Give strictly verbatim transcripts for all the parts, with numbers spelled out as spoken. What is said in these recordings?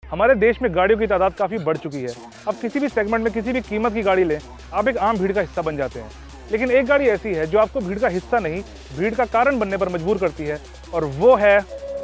हमारे देश में गाड़ियों की तादाद काफ़ी बढ़ चुकी है। अब किसी भी सेगमेंट में किसी भी कीमत की गाड़ी लें, आप एक आम भीड़ का हिस्सा बन जाते हैं। लेकिन एक गाड़ी ऐसी है जो आपको भीड़ का हिस्सा नहीं, भीड़ का कारण बनने पर मजबूर करती है, और वो है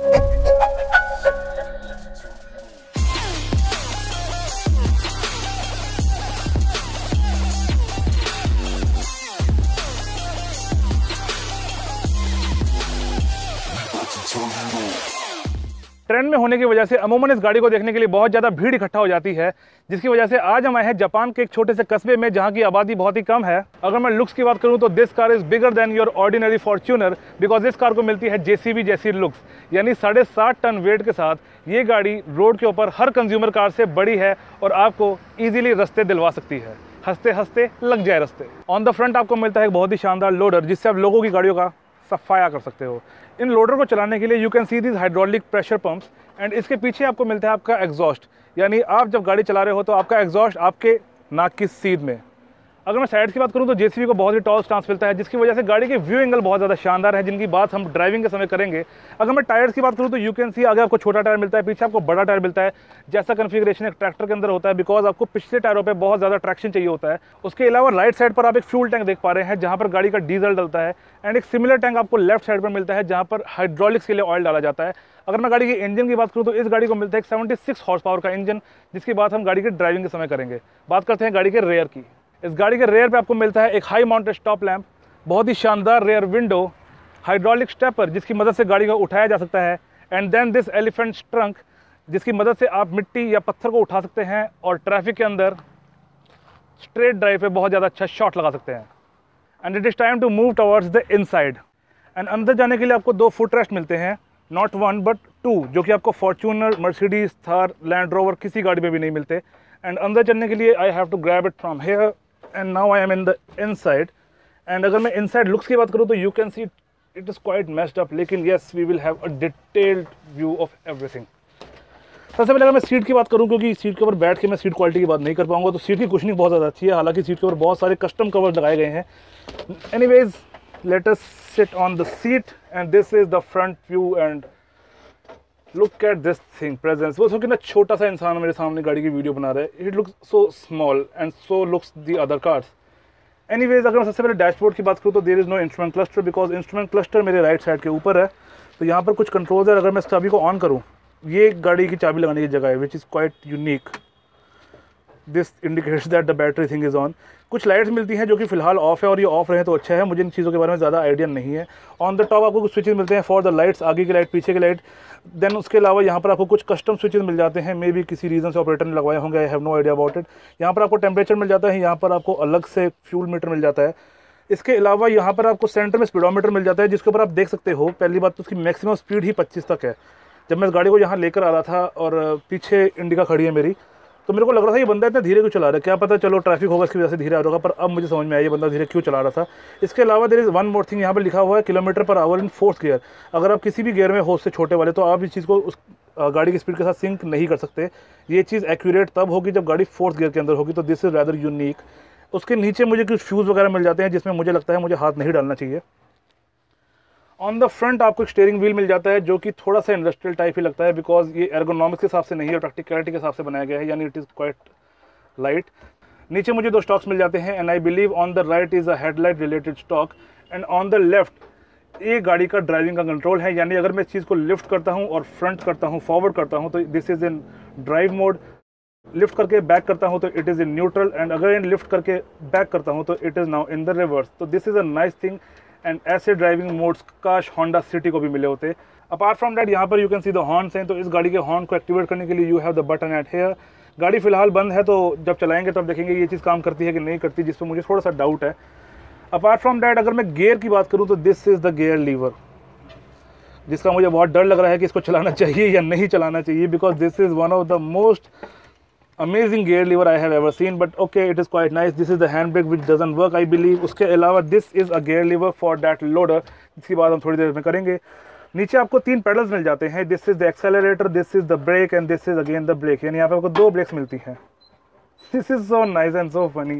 ट्रेंड में होने की वजह से अमूमन इस गाड़ी को देखने के लिए बहुत ज़्यादा भीड़ इकट्ठा हो जाती है, जिसकी वजह से आज हम आए हैं जापान के एक छोटे से कस्बे में जहां की आबादी बहुत ही कम है। अगर मैं लुक्स की बात करूं तो this car is bigger than your ordinary Fortuner, because इस कार को मिलती है जेसीबी जैसी लुक्स, यानी साढ़े सात टन वेट के साथ ये गाड़ी रोड के ऊपर हर कंज्यूमर कार से बड़ी है और आपको ईजिली रास्ते दिलवा सकती है। हंसते हंसते लग जाए रास्ते। ऑन द फ्रंट आपको मिलता है एक बहुत ही शानदार लोडर, जिससे आप लोगों की गाड़ियों का सफाया कर सकते हो। इन लोडर को चलाने के लिए you can see this hydraulic pressure pumps, and इसके पीछे आपको मिलता है आपका एग्जॉस्ट, यानी आप जब गाड़ी चला रहे हो तो आपका एग्जॉस्ट आपके नाक की सीध में। अगर मैं साइड्स की बात करूं तो जेसीबी को बहुत ही टॉल स्टांस मिलता है, जिसकी वजह से गाड़ी के व्यू एंगल बहुत ज़्यादा शानदार है, जिनकी बात हम ड्राइविंग के समय करेंगे। अगर मैं टायर्स की बात करूं तो यू कैन सी आगे आपको छोटा टायर मिलता है, पीछे आपको बड़ा टायर मिलता है, जैसा कन्फिगरेशन एक ट्रैक्टर के अंदर होता है, बिकॉज आपको पिछले टायरों पर बहुत ज़्यादा ट्रैक्शन चाहिए होता है। उसके अलावा राइट साइड पर आप एक फ्यूल टैंक देख पा रहे हैं, जहाँ पर गाड़ी का डीजल डलता है, एंड एक सिमिलर टैंक आपको लेफ्ट साइड पर मिलता है, जहाँ पर हाइड्रोलिक्स के लिए ऑयल डाला जाता है। अगर मैं गाड़ी के इंजन की बात करूं तो इस गाड़ी को मिलता है एक सेवेंटी सिक्स हॉर्स पावर का इंजन, जिसकी बात हम गाड़ी के ड्राइविंग के समय करेंगे। बात करते हैं गाड़ी के रेयर की। इस गाड़ी के रेयर पे आपको मिलता है एक हाई माउंटेड स्टॉप लैंप, बहुत ही शानदार रेयर विंडो, हाइड्रोलिक स्टेपर जिसकी मदद से गाड़ी को उठाया जा सकता है, and then this elephant trunk जिसकी मदद से आप मिट्टी या पत्थर को उठा सकते हैं और ट्रैफिक के अंदर स्ट्रेट ड्राइव पे बहुत ज़्यादा अच्छा शॉट लगा सकते हैं। And it is time to move towards the inside. And अंदर जाने के लिए आपको दो फुट रेस्ट मिलते हैं, नॉट वन बट टू, जो कि आपको Fortuner, Mercedes, Thar, Land Rover किसी गाड़ी में भी नहीं मिलते। एंड अंदर चलने के लिए I have to grab it from here, and now I am in the inside. And अगर मैं इनसाइड लुक्स की बात करूँ तो you can see it is quite messed up, लेकिन yes we will have a detailed view of everything. सबसे पहले अगर मैं सीट की बात करूँ, क्योंकि सीट के ऊपर बैठ के मैं सीट क्वालिटी की बात नहीं कर पाऊंगा, तो सीट की कुशनिंग बहुत ज़्यादा अच्छी है, हालांकि सीट के ऊपर बहुत सारे कस्टम कवर्स लगाए गए हैं। Anyways let us sit on the seat, and this is the front view, and look at this thing presence। वो कितना छोटा सा इंसान मेरे सामने गाड़ी की वीडियो बना रहा है। It looks so small and so looks the other cars। Anyways अगर मैं सबसे पहले डैशबोर्ड की बात करूँ तो there is no instrument cluster, because instrument cluster मेरे राइट साइड के ऊपर है। तो यहाँ पर कुछ कंट्रोल्स है। अगर मैं इस चाबी को ऑन करूँ, ये गाड़ी की चाबी लगाने की जगह है, which is quite unique. This indicates that the battery thing is on. कुछ लाइट्स मिलती हैं जो कि फिलहाल ऑफ है, और ये ऑफ रहे तो अच्छा है, मुझे इन चीज़ों के बारे में ज़्यादा आइडिया नहीं है। ऑन द टॉप आपको कुछ स्विचेस मिलते हैं फॉर द लाइट्स, आगे की लाइट, पीछे की लाइट। देन उसके अलावा यहाँ पर आपको कुछ कस्टम स्विचेस मिल जाते हैं, मे बी किसी रीज़न से ऑपरेटर ने लगवाए होंगे, I have no idea about it. यहाँ पर आपको टेम्परेचर मिल जाता है, यहाँ पर आपको अलग से फ्यूल मीटर मिल जाता है। इसके अलावा यहाँ पर आपको सेंटर में स्पीडोमीटर मिल जाता है, जिसके ऊपर आप देख सकते हो पहली बात तो उसकी मैक्सिमम स्पीड ही पच्चीस तक है। जब मैं इस गाड़ी को यहाँ लेकर आ रहा था और पीछे इंडिका खड़ी है मेरी, तो मेरे को लग रहा था ये बंदा इतना धीरे क्यों चला रहा है, क्या पता चलो ट्रैफिक होगा इसकी वजह से धीरे आ रहा होगा, पर अब मुझे समझ में आया ये बंदा धीरे क्यों चला रहा था। इसके अलावा there is one more thing, यहाँ पर लिखा हुआ है kilometre per hour in fourth gear. अगर आप किसी भी गियर में हो उससे छोटे वाले, तो आप इस चीज़ को उस गाड़ी की स्पीड के साथ सिंक नहीं कर सकते। ये चीज़ एक्यूरेट तब होगी जब गाड़ी फोर्थ गियर के अंदर होगी, तो दिस इज़ रैदर यूनिक। उसके नीचे मुझे कुछ फ्यूज़ वगैरह मिल जाते हैं, जिसमें मुझे लगता है मुझे हाथ नहीं डालना चाहिए। ऑन द फ्रंट आपको एक स्टीयरिंग व्हील मिल जाता है, जो कि थोड़ा सा इंडस्ट्रियल टाइप ही लगता है, बिकॉज ये एर्गोनॉमिक्स के हिसाब से नहीं है, प्रैक्टिकलिटी के हिसाब से बनाया गया है, यानी इट इज़ क्वाइट लाइट। नीचे मुझे दो स्टॉक्स मिल जाते हैं, and I believe on the right is a headlight related stalk, and on the left ये गाड़ी का ड्राइविंग का कंट्रोल है, यानी अगर मैं इस चीज़ को लिफ्ट करता हूँ और फ्रंट करता हूँ, फॉरवर्ड करता हूँ, तो this is in drive mode. Lift करके बैक करता हूँ तो it is in neutral, and अगर इन लिफ्ट करके बैक करता हूँ तो it is now in the reverse. तो this is a nice thing, and ऐसे ड्राइविंग मोड्स काश होंडा सिटी को भी मिले होते। अपार्ट फ्रॉम दैट यहाँ पर you can see the horns हैं, तो इस गाड़ी के हॉर्न को एक्टिवेट करने के लिए you have the button at here. गाड़ी फिलहाल बंद है, तो जब चलाएंगे तब देखेंगे ये चीज़ काम करती है कि नहीं करती, जिस पर मुझे थोड़ा सा डाउट है। अपार्ट फ्रॉम दैट अगर मैं गियर की बात करूँ तो this is the gear lever, जिसका मुझे बहुत डर लग रहा है कि इसको चलाना चाहिए या नहीं चलाना चाहिए, because this is one of the most amazing gear lever I have ever seen, but okay, it is quite nice। this is the handbrake which doesn't work I believe। उसके अलावा this is a gear lever for that loader, जिसकी बात हम थोड़ी देर में करेंगे। नीचे आपको तीन पेडल्स मिल जाते हैं, this is the accelerator, this is the brake, and this is again the brake, यानी यहाँ पे आपको दो ब्रेक्स मिलती हैं। this is so nice and so funny।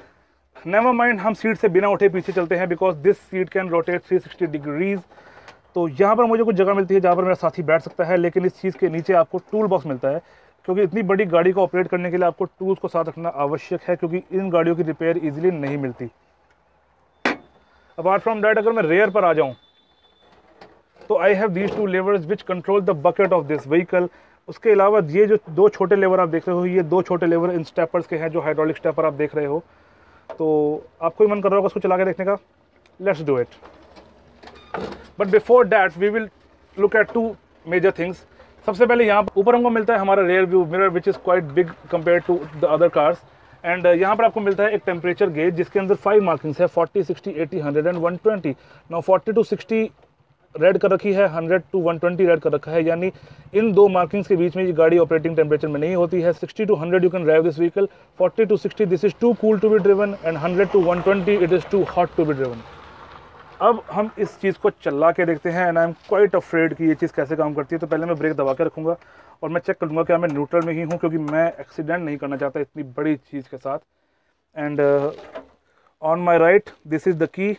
never mind, हम सीट से बिना उठे पीछे चलते हैं, because this seat can rotate three sixty degrees। तो यहाँ पर मुझे कुछ जगह मिलती है जहाँ पर मेरा साथी बैठ सकता है, लेकिन इस चीज़ के नीचे आपको टूल बॉक्स मिलता है, क्योंकि इतनी बड़ी गाड़ी को ऑपरेट करने के लिए आपको टूल्स को साथ रखना आवश्यक है, क्योंकि इन गाड़ियों की रिपेयर ईजिली नहीं मिलती। अपार्ट फ्रॉम दैट, अगर मैं रेयर पर आ जाऊँ तो I have these two levers which control the bucket of this vehicle. उसके अलावा ये जो दो छोटे लेवर आप देख रहे हो, ये दो छोटे लेवर इन स्टेपर्स के हैं, जो हाइड्रोलिक स्टेपर आप देख रहे हो। तो आपको ही मन कर रहा होगा उसको चला के देखने का। Let's do it. But before that we will look at two major things. सबसे पहले यहाँ ऊपर हमको मिलता है हमारा rear view mirror, which is quite big compare to the other cars. And यहाँ पर आपको मिलता है एक टेम्परेचर गेज, जिसके अंदर फाइव मार्किंग्स है, forty, sixty, eighty, hundred and one twenty. Now forty to sixty red कर रखी है, hundred to one twenty red कर रखा है, यानी इन दो मार्किंग्स के बीच में ये गाड़ी ऑपरेटिंग टेम्परेचर में नहीं होती है। Sixty to hundred you can drive this vehicle, forty to sixty this is too cool to be driven, and hundred to one twenty it is too hot to be driven. अब हम इस चीज़ को चला के देखते हैं, and I am quite afraid कि ये चीज़ कैसे काम करती है। तो पहले मैं ब्रेक दबा के रखूँगा और मैं चेक कर लूँगा कि मैं न्यूट्रल में ही हूँ, क्योंकि मैं एक्सीडेंट नहीं करना चाहता इतनी बड़ी चीज़ के साथ। And on my right this is the key,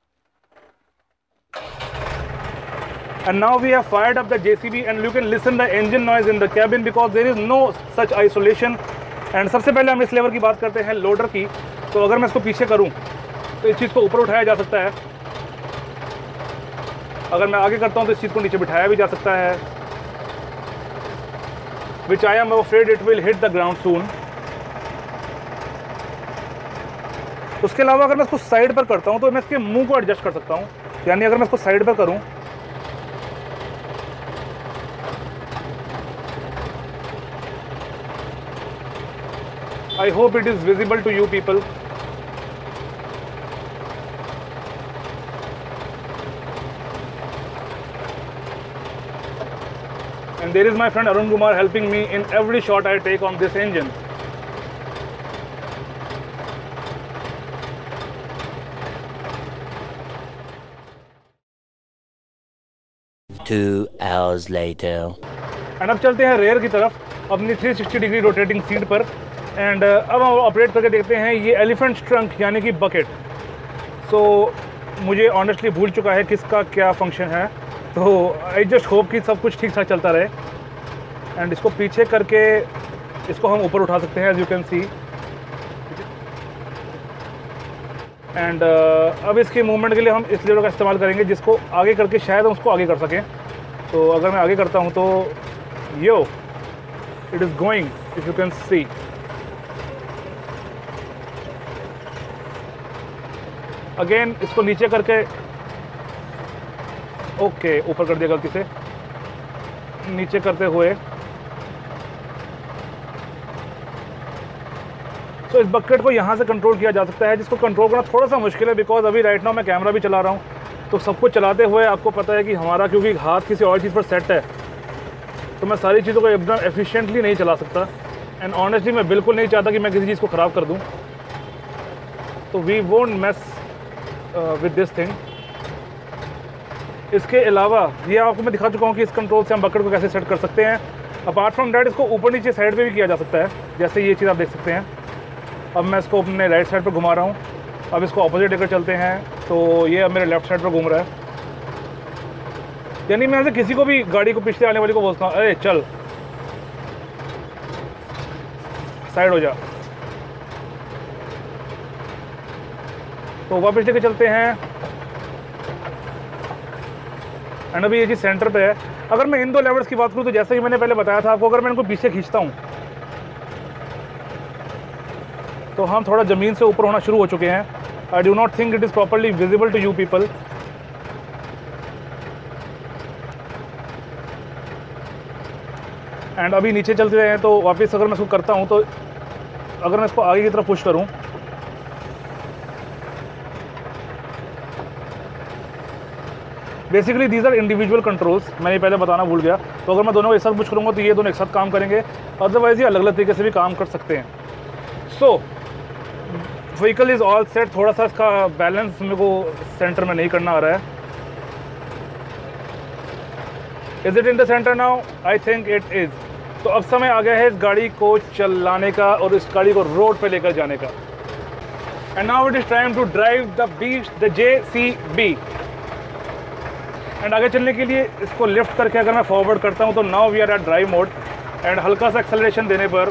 and now we have fired up the J C B and you can listen the engine noise in the cabin because there is no such isolation। and सबसे पहले हम इस लेवर की बात करते हैं, loader की। तो अगर मैं इसको पीछे करूं तो इस चीज़ को ऊपर उठाया जा सकता है, अगर मैं आगे करता हूं तो इस चीज़ को नीचे बिठाया भी जा सकता है, which I am afraid it will hit the ground soon। उसके अलावा अगर मैं इसको साइड पर करता हूं तो मैं इसके मुंह को एडजस्ट कर सकता हूं, यानी अगर मैं इसको साइड पर करूं I hope it is visible to you people। And there is my friend Arun Kumar helping me in every shot I take on this engine। Two hours later। And अब चलते हैं रेयर की तरफ, अपनी three sixty degree rotating seat पर। And uh, अब हम operate करके देखते हैं ये एलिफेंट ट्रंक यानी कि बकेट। सो so, मुझे ऑनेस्टली भूल चुका है किसका क्या फंक्शन है, तो आई जस्ट होप कि सब कुछ ठीक ठाक चलता रहे। एंड इसको पीछे करके इसको हम ऊपर उठा सकते हैं, as you can see. And अब इसके मूवमेंट के लिए हम इस लेवर का इस्तेमाल करेंगे, जिसको आगे करके शायद हम उसको आगे कर सकें। तो अगर मैं आगे करता हूँ तो yo it is going, if you can see. Again इसको नीचे करके, ओके ऊपर कर दिया गलती से, नीचे करते हुए। तो इस बकेट को यहाँ से कंट्रोल किया जा सकता है, जिसको कंट्रोल करना थोड़ा सा मुश्किल है, बिकॉज अभी राइट नाउ मैं कैमरा भी चला रहा हूँ। तो सब कुछ चलाते हुए आपको पता है कि हमारा क्योंकि हाथ किसी और चीज़ पर सेट है, तो मैं सारी चीज़ों को एकदम एफिशिएंटली नहीं चला सकता। एंड ऑनेस्टली मैं बिल्कुल नहीं चाहता कि मैं किसी चीज़ को ख़राब कर दूँ। तो we won't mess with this thing. इसके अलावा ये आपको मैं दिखा चुका हूँ कि इस कंट्रोल से हम बकेट को कैसे सेट कर सकते हैं। अपार्ट फ्रॉम डैट इसको ऊपर नीचे साइड पे भी किया जा सकता है, जैसे ये चीज़ आप देख सकते हैं। अब मैं इसको अपने राइट साइड पर घुमा रहा हूँ, अब इसको ऑपोजिट लेकर चलते हैं तो ये अब मेरे लेफ्ट साइड पर घूम रहा है। यानी मैं ऐसे किसी को भी गाड़ी को पिछले आने वाले को बोलता हूँ, अरे चल साइड हो जा, तो वापस लेके चलते हैं। एंड अभी ये चीज़ सेंटर पे है। अगर मैं इन दो लेवल्स की बात करूँ तो जैसे कि मैंने पहले बताया था आपको, अगर मैं इनको पीछे खींचता हूँ तो हम थोड़ा ज़मीन से ऊपर होना शुरू हो चुके हैं। I do not think it is properly visible to you people. And अभी नीचे चलते रहे हैं तो वापस अगर मैं इसको करता हूँ तो अगर मैं इसको आगे की तरफ पुश करूँ basically these are individual controls, मैंने पहले बताना भूल गया। तो अगर मैं दोनों को एक साथ पुश करूँगा तो ये दोनों एक साथ काम करेंगे, अदरवाइज ये अलग अलग तरीके से भी काम कर सकते हैं। So vehicle is all set. थोड़ा सा इसका बैलेंस मेरे को सेंटर में नहीं करना आ रहा है। Is it in the centre now? I think it is. तो अब समय आ गया है इस गाड़ी को चलाने का और इस गाड़ी को रोड पे लेकर जाने का। And now it is time to drive the beast the J C B. And आगे चलने के लिए इसको लिफ्ट करके अगर मैं फॉरवर्ड करता हूँ तो now we are at drive mode and हल्का सा एक्सेलरेशन देने पर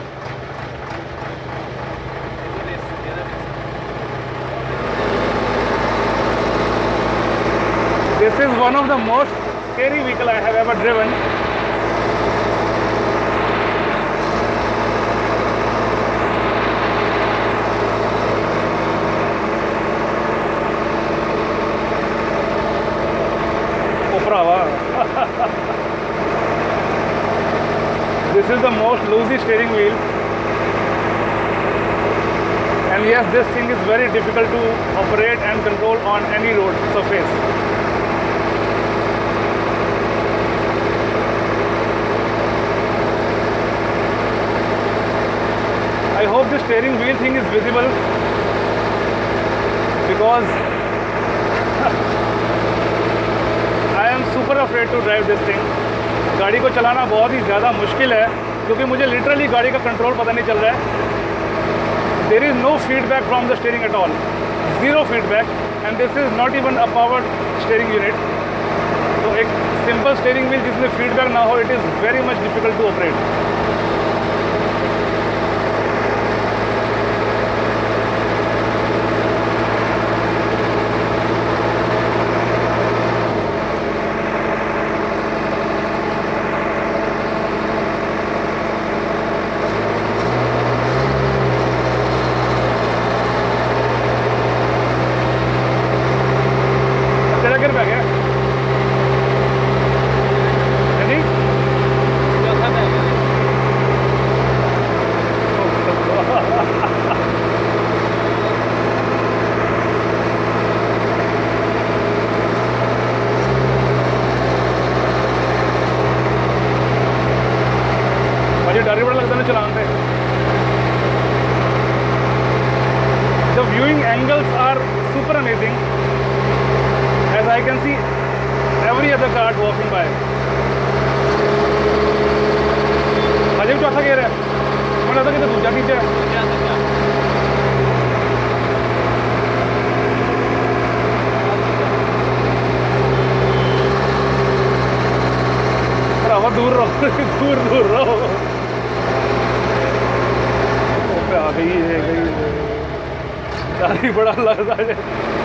this is one of the most scary vehicle I have ever driven. This is the most loosey steering wheel, and yes, this thing is very difficult to operate and control on any road surface. I hope the steering wheel thing is visible because I am super afraid to drive this thing. गाड़ी को चलाना बहुत ही ज़्यादा मुश्किल है क्योंकि मुझे literally गाड़ी का कंट्रोल पता नहीं चल रहा है। There is no feedback from the steering at all, zero feedback, and this is not even a powered steering unit. तो एक सिंपल स्टीयरिंग व्हील जिसमें फीडबैक ना हो, it is very much difficult to operate. डर ही बड़ा लगता है चलाने पे। The viewing angles are super amazing, as I can see every other car walking by. Ajay चौथा गेयर है, मैंने लगता कि तो दूसरा नीचे है। दूर रहो दूर दूर रहो। आ गई है गई डर ही बड़ा लगता है।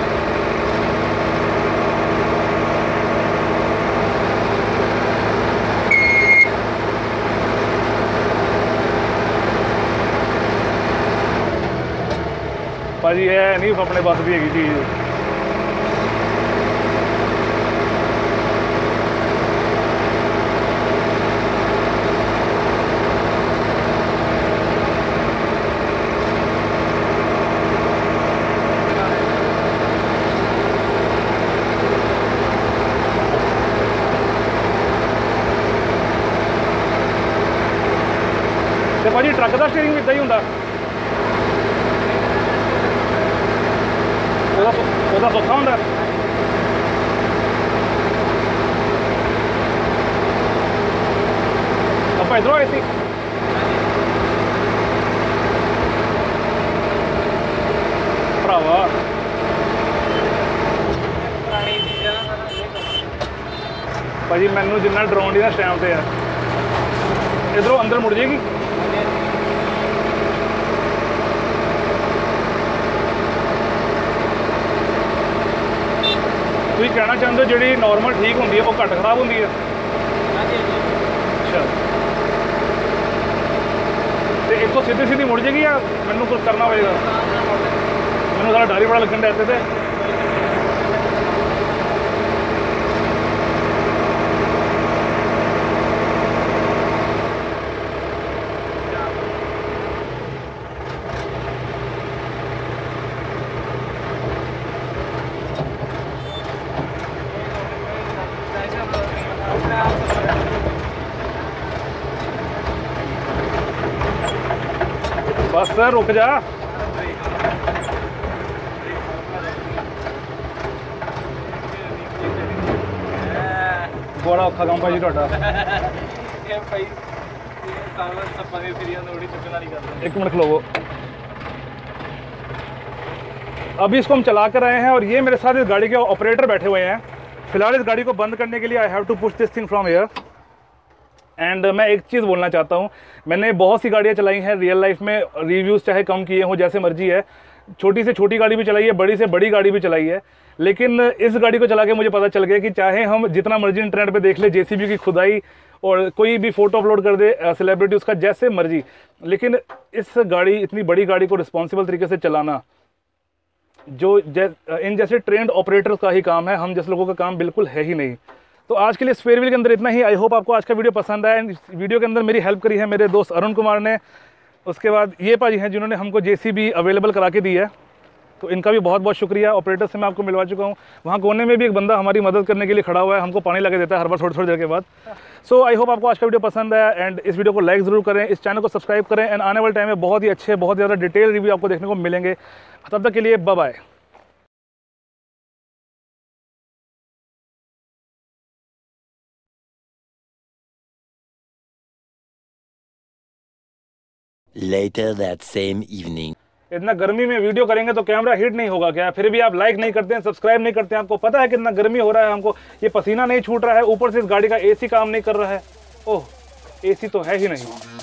भाजी है नहीं अपने पास भी हैगी चीज। ਤੇ ਭਾਜੀ ਟਰੱਕ ਦਾ ਸਟੀਅਰਿੰਗ ਵੀ ਇਦਾਂ ਹੀ ਹੁੰਦਾ, ਉਹਦਾ ਉਹਦਾ ਸੌਖਾ ਹੁੰਦਾ। ਆਪਾਂ ਇੱਧਰੋਂ ਆਏ ਸੀ। ਭਰਾਵਾ ਭਾਜੀ ਮੈਨੂੰ ਜਿੰਨਾ ਡਰਾਉਣ ਦੀ ਨਾ ਟਾਈਮ ਤੇ ਆ, ਇੱਧਰੋਂ ਅੰਦਰ ਮੁੜ ਜਾਏਗੀ। ਤੁਸੀਂ ਕਹਿਣਾ ਚਾਹੁੰਦੇ ਹੋ ਜਿਹੜੀ ਨੋਰਮਲ ਠੀਕ ਹੁੰਦੀ ਹੈ ਉਹ ਘੱਟ ਖਰਾਬ ਹੁੰਦੀ ਹੈ? ਅੱਛਾ, ਤੇ ਇੱਥੋਂ ਸਿੱਧੀ ਸਿੱਧੀ ਮੁੜ ਜਾਏਗੀ ਜਾਂ ਮੈਨੂੰ ਕੁਝ ਕਰਨਾ ਪਏਗਾ? ਮੈਨੂੰ ਸਾਰਾ ਡਰ ਹੀ ਬੜਾ ਲੱਗਣ ਡਿਆ ਇੱਥੇ ਤੇ। बस सर रुक जा। बड़ा औखा काम भाजी तुहाडा। एक मिनट खलोवो। अभी इसको हम चला कर आए हैं और ये मेरे साथ इस गाड़ी के ऑपरेटर बैठे हुए हैं। फिलहाल इस गाड़ी को बंद करने के लिए I have to push this thing from here. And मैं एक चीज़ बोलना चाहता हूँ, मैंने बहुत सी गाड़ियाँ चलाई हैं रियल लाइफ में, रिव्यूज़ चाहे कम किए हों जैसे मर्जी है, छोटी से छोटी गाड़ी भी चलाई है, बड़ी से बड़ी गाड़ी भी चलाई है, लेकिन इस गाड़ी को चला के मुझे पता चल गया कि चाहे हम जितना मर्जी इंटरनेट पे देख ले जेसीबी की खुदाई और कोई भी फ़ोटो अपलोड कर दे सेलिब्रिटी उसका जैसे मर्जी, लेकिन इस गाड़ी इतनी बड़ी गाड़ी को रिस्पॉन्सिबल तरीके से चलाना जो जै, इन जैसे ट्रेंड ऑपरेटर्स का ही काम है, हम जैसे लोगों का काम बिल्कुल है ही नहीं। तो आज के लिए इस फेयरवेल के अंदर इतना ही। आई होप आपको आज का वीडियो पसंद आया। एंड वीडियो के अंदर मेरी हेल्प करी है मेरे दोस्त अरुण कुमार ने, उसके बाद ये पाजी हैं जिन्होंने हमको जेसीबी अवेलेबल करा के दी है, तो इनका भी बहुत बहुत शुक्रिया। ऑपरेटर से मैं आपको मिलवा चुका हूँ, वहाँ कोने में भी एक बंदा हमारी मदद करने के लिए खड़ा हुआ है, हमको पानी लगा देता है हर बार थोड़ी थोड़ी देर के बाद। सो आई होप आपको आज का वीडियो पसंद आया एंड इस वीडियो को लाइक ज़रूर करें, इस चैनल को सब्सक्राइब करें एंड आने वाले टाइम में बहुत ही अच्छे बहुत ज़्यादा डिटेल रिव्यू आपको देखने को मिलेंगे। तब तक के लिए bye bye. Later that same evening. इतना गर्मी में वीडियो करेंगे तो कैमरा हिट नहीं होगा क्या? फिर भी आप लाइक नहीं करते हैं, सब्सक्राइब नहीं करते हैं। आपको पता है कितना गर्मी हो रहा है, हमको ये पसीना नहीं छूट रहा है, ऊपर से इस गाड़ी का एसी काम नहीं कर रहा है। ओह, एसी तो है ही नहीं।